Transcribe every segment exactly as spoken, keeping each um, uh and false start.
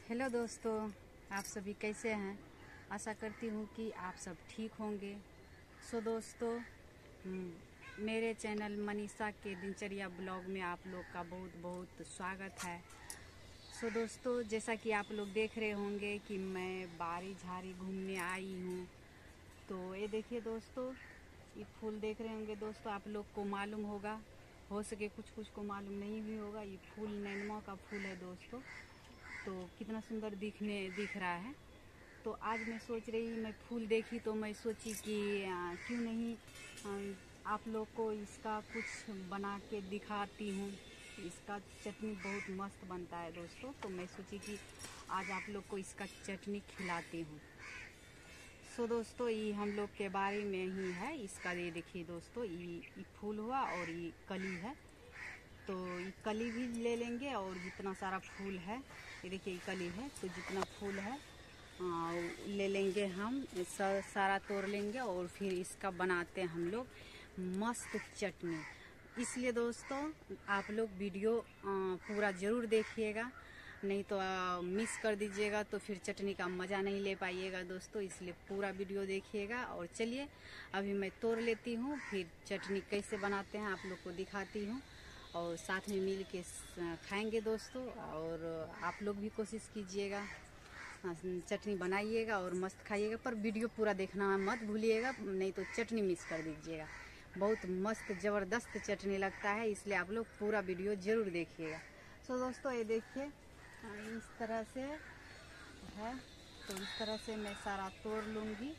Hello दोस्तों, आप सभी कैसे हैं। आशा करती हूँ कि आप सब ठीक होंगे। सो दोस्तों, मेरे चैनल मनीषा के दिनचर्या ब्लॉग में आप लोग का बहुत बहुत स्वागत है। सो दोस्तों, जैसा कि आप लोग देख रहे होंगे कि मैं बारी झाड़ी घूमने आई हूँ। तो ये देखिए दोस्तों, ये फूल देख रहे होंगे दोस्तों, आप लोग को मालूम होगा, हो सके कुछ कुछ को मालूम नहीं भी होगा। ये फूल नैनमा का फूल है दोस्तों। तो कितना सुंदर दिखने दिख रहा है। तो आज मैं सोच रही, मैं फूल देखी तो मैं सोची कि आ, क्यों नहीं आ, आप लोग को इसका कुछ बना के दिखाती हूँ। इसका चटनी बहुत मस्त बनता है दोस्तों। तो मैं सोची कि आज आप लोग को इसका चटनी खिलाती हूँ। सो दोस्तों, ये हम लोग के बारे में ही है। इसका ये देखिए दोस्तों, ये, ये फूल हुआ और ये कली है। तो ये कली भी ले लेंगे और जितना सारा फूल है, ये देखिए ये कली है, तो जितना फूल है आ, ले लेंगे हम, सारा तोड़ लेंगे और फिर इसका बनाते हैं हम लोग मस्त चटनी। इसलिए दोस्तों, आप लोग वीडियो आ, पूरा ज़रूर देखिएगा, नहीं तो आ, मिस कर दीजिएगा तो फिर चटनी का मज़ा नहीं ले पाइएगा दोस्तों। इसलिए पूरा वीडियो देखिएगा। और चलिए अभी मैं तोड़ लेती हूँ, फिर चटनी कैसे बनाते हैं आप लोग को दिखाती हूँ और साथ में मिल के खाएंगे दोस्तों। और आप लोग भी कोशिश कीजिएगा, चटनी बनाइएगा और मस्त खाइएगा, पर वीडियो पूरा देखना मत भूलिएगा, नहीं तो चटनी मिस कर दीजिएगा। बहुत मस्त ज़बरदस्त चटनी लगता है, इसलिए आप लोग पूरा वीडियो ज़रूर देखिएगा। सो दोस्तों, ये देखिए इस तरह से है। तो इस तरह से मैं सारा तोड़ लूँगी।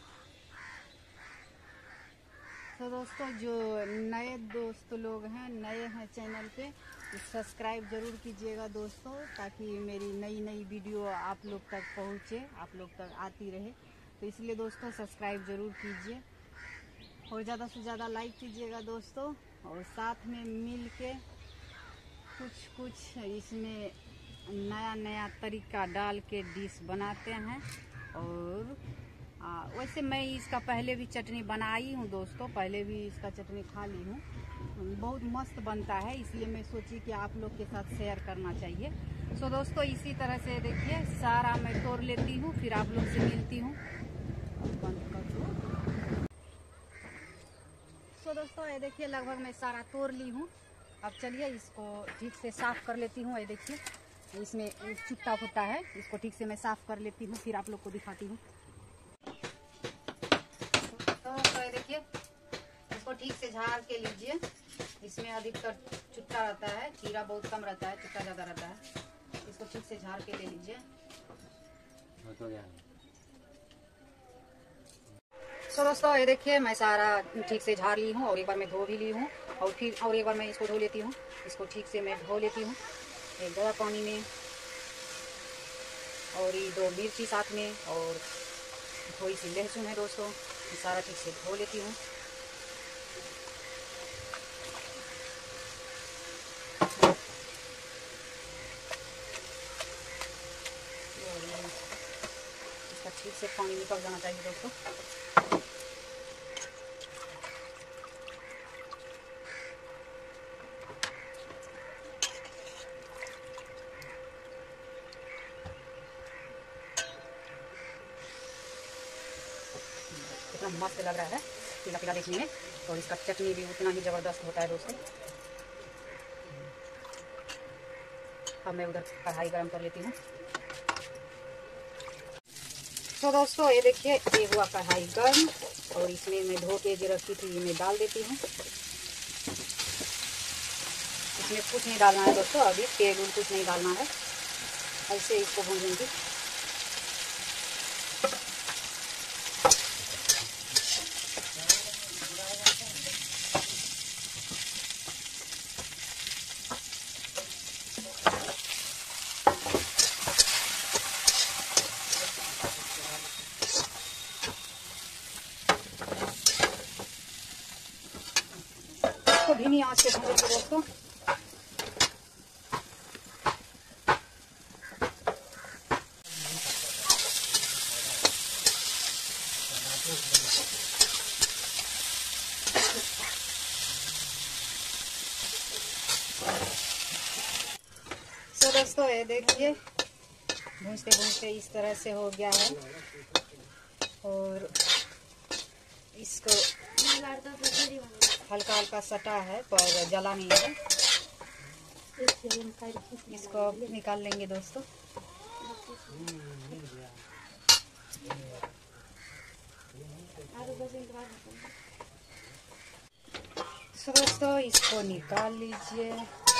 तो दोस्तों, जो नए दोस्त लोग हैं, नए हैं चैनल पे, सब्सक्राइब ज़रूर कीजिएगा दोस्तों, ताकि मेरी नई नई वीडियो आप लोग तक पहुँचे, आप लोग तक आती रहे। तो इसलिए दोस्तों सब्सक्राइब ज़रूर कीजिए और ज़्यादा से ज़्यादा लाइक कीजिएगा दोस्तों। और साथ में मिल के कुछ कुछ इसमें नया नया तरीका डाल के डिश बनाते हैं। और आ, वैसे मैं इसका पहले भी चटनी बनाई हूँ दोस्तों, पहले भी इसका चटनी खा ली हूँ, बहुत मस्त बनता है। इसलिए मैं सोची कि आप लोग के साथ शेयर करना चाहिए। सो दोस्तों, इसी तरह से देखिए सारा मैं तोड़ लेती हूँ, फिर आप लोग से मिलती हूँ। सो दोस्तों, ये देखिए लगभग मैं सारा तोड़ ली हूँ। अब चलिए इसको ठीक से साफ़ कर लेती हूँ। ये देखिए इसमें चुट्टा होता है, इसको ठीक से मैं साफ़ कर लेती हूँ, फिर आप लोग को दिखाती हूँ। तो ये देखिए इसको ठीक से झाड़ के लीजिए। इसमें अधिकतर चुट्टा रहता है, कीड़ा बहुत कम रहता है, चुट्टा ज़्यादा रहता है। इसको ठीक से झाड़ के ले लीजिए। तो दोस्तों, ये देखिए मैं सारा ठीक से झाड़ ली हूँ और एक बार मैं धो भी ली हूँ, और फिर और एक बार मैं इसको धो लेती हूँ। इसको ठीक से मैं धो लेती हूँ एक गर्म पानी में, और ये दो मिर्ची साथ में और थोड़ी सी लहसुन है दोस्तों, सारा ठीक से धो लेती हूँ। इसका ठीक से पानी निकल जाना चाहिए दोस्तों। कितना मस्त लग रहा है पीला पीला देखने में, और इसका चटनी भी उतना ही ज़बरदस्त होता है दोस्तों। अब मैं उधर कढ़ाई गरम कर लेती हूँ। तो दोस्तों, ये देखिए ये हुआ कढ़ाई गर्म, और इसमें मैं धो के जो रखी थी ये मैं डाल देती हूँ। इसमें कुछ नहीं डालना है दोस्तों, अभी तेल उल कुछ नहीं डालना है, ऐसे इसको भूनेंगे। तो धीमी आंच पे भूनेंगे दोस्तों। तो दोस्तों, ये देखिए भूनते भूनते इस तरह से हो गया है और इसको हल्का हल्का सटा है पर जला नहीं है। इसको निकाल लेंगे दोस्तों। तो दोस्तों इसको निकाल लीजिए।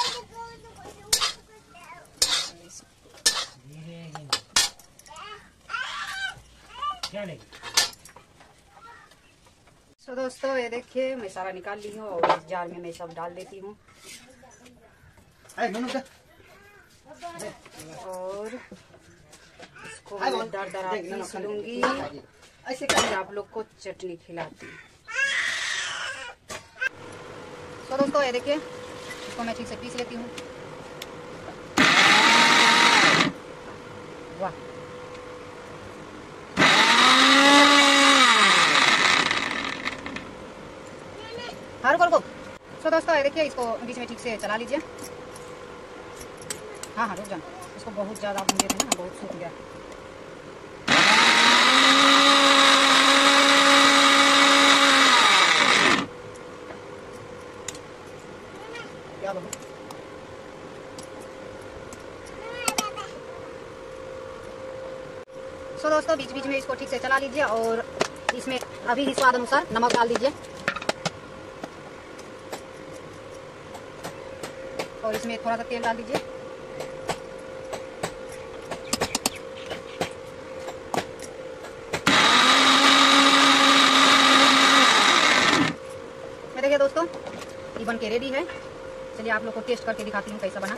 तो दोस्तों ये देखिए मैं सारा निकाल ली हूँ और इस जार में मैं सब डाल देती हूँ और इसको मैं दर दरा पीस लूंगी। ऐसे करके आप लोग को चटनी खिलाती हूँ। तो दोस्तों ये देखिए इसको मैं ठीक से पीस लेती हूँ। वाह, हाँ रुको रुको। तो दोस्तों ये देखिए इसको बीच में ठीक से चला लीजिए। हाँ हाँ रुक जाओ, इसको बहुत ज़्यादा भून देते हैं ना, बहुत सूख गया। क्या बोलूं? सो दोस्तों बीच बीच में इसको ठीक से चला लीजिए और इसमें अभी ही स्वाद अनुसार नमक डाल दीजिए और इसमें थोड़ा सा तेल डाल दीजिए। ये देखिए दोस्तों ये बन के रेडी है। चलिए आप लोग को टेस्ट करके दिखाती हूँ कैसा बना।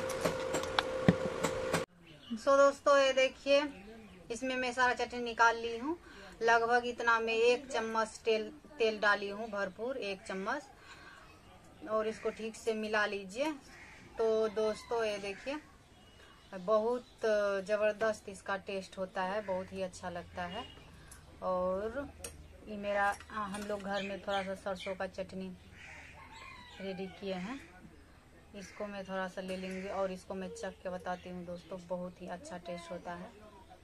सो दोस्तों ये देखिए इसमें मैं सारा चटनी निकाल ली हूँ। लगभग इतना मैं एक चम्मच तेल तेल डाली हूँ, भरपूर एक चम्मच, और इसको ठीक से मिला लीजिए। तो दोस्तों ये देखिए बहुत ज़बरदस्त इसका टेस्ट होता है, बहुत ही अच्छा लगता है। और ये मेरा हम लोग घर में थोड़ा सा सरसों का चटनी रेडी किए हैं, इसको मैं थोड़ा सा ले लेंगे और इसको मैं चख के बताती हूँ दोस्तों, बहुत ही अच्छा टेस्ट होता है,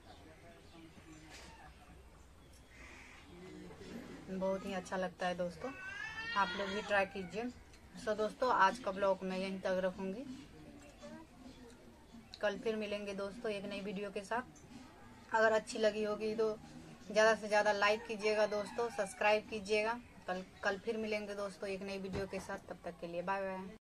बहुत ही अच्छा लगता है दोस्तों। आप लोग भी ट्राई कीजिए। सो दोस्तों आज का ब्लॉग मैं यहीं तक रखूँगी। कल फिर मिलेंगे दोस्तों एक नई वीडियो के साथ। अगर अच्छी लगी होगी तो ज़्यादा से ज़्यादा लाइक कीजिएगा दोस्तों, सब्सक्राइब कीजिएगा। कल कल फिर मिलेंगे दोस्तों एक नई वीडियो के साथ। तब तक के लिए बाय बाय।